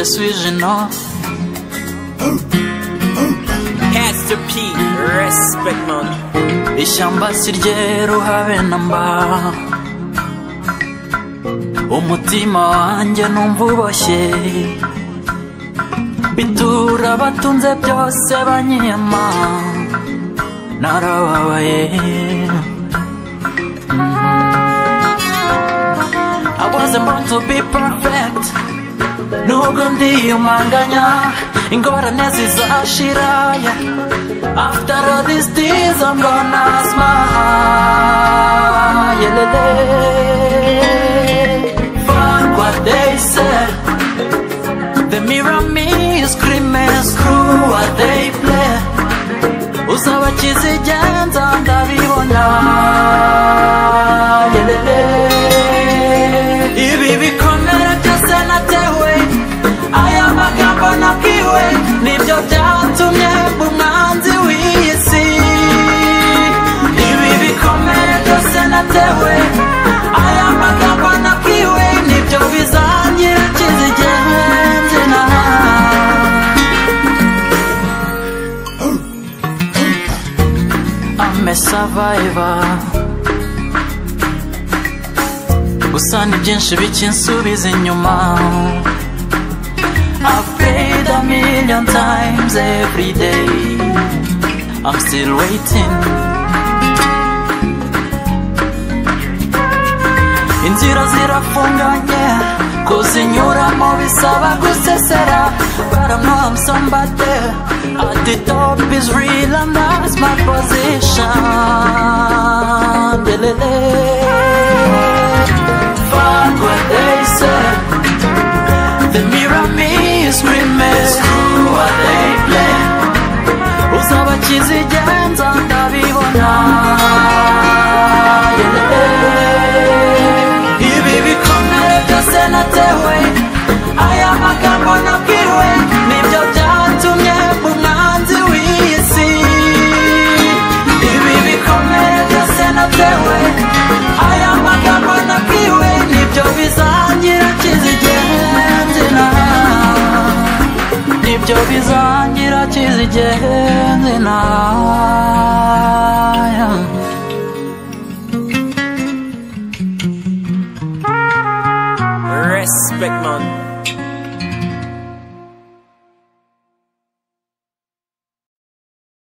je suis gênant. Pastor P, respect man. Ishyamba si ryeru habe namba, umutima wanjye numva uboshye, bitura batunze byose banyiyama, narababaye. I wasn't born to be perfect, nubwo ndiyumanganya, ingorane zizashira. After all these days I'm gonna smile. Fuck what they said, the mirror me is screaming, screw what they play. Usaba kizigenza ndabibona. Ibi bikomere byose natewe, aya magambo nabwiwe, nibyo byatumye umwanzi w'isi. Ibi bikomere byose natewe, aya magambo nabwiwe, nibyo bizangira kizigenze na. I'm a survivor, gusa ni byinshi bikinsubiza inyuma. I've prayed a million times every day, I'm still waiting. Inzira zirafunganye, kuzinyuramo bisaba gusesera, but I know I'm somebody. At the top is real and that's my position. Fuck what they say, the mirror me is screaming, screw what they play. Usaba kizigenza ndabibona. Ibi bikomere byose natewe, aya magambo nabwiwe, nibyo byatumye umwanzi w'isi. Ibi bikomere byose natewe, aya magambo nabwiwe, nibyo bizangira kizigenze na. Nibyo bizangira kizigenze na.